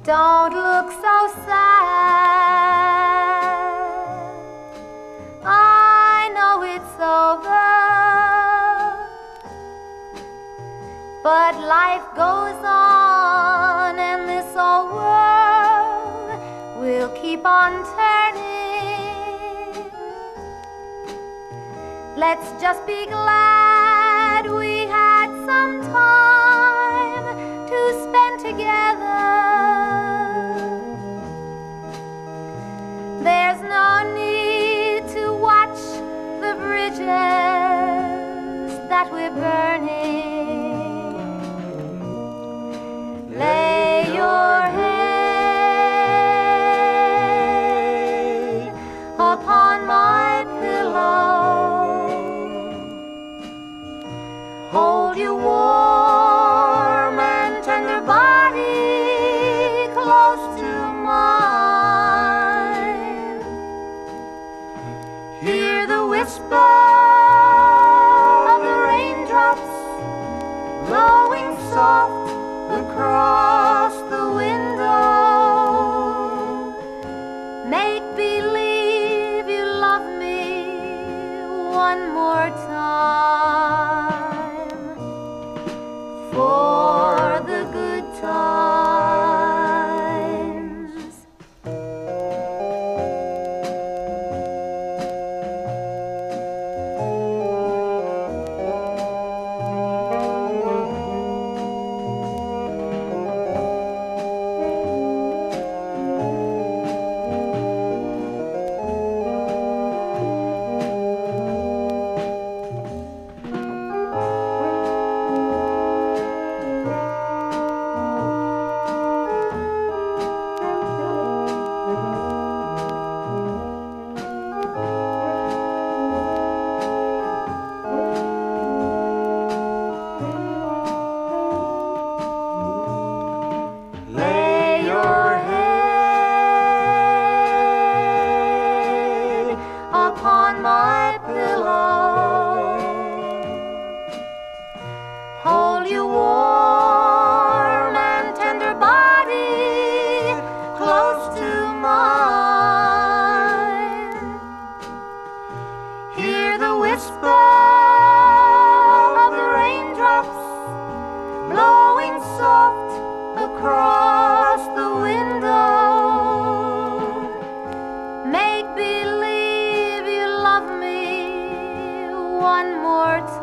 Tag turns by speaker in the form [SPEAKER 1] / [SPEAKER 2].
[SPEAKER 1] Don't look so sad. I know it's over, but life goes on, and this old world will keep on turning. Let's just be glad we had some time to spend together. There's no need to watch the bridges that we're burning. Lay your head upon my pillow. Hold your warm and tender body close to mine. Hear the whisper of the raindrops blowing soft across the window. Make believe you love me one more time, for the good times. Upon my pillow, hold your warm and tender body close to mine. Hear the whisper of the raindrops blowing soft across the window. Make believe love me one more time.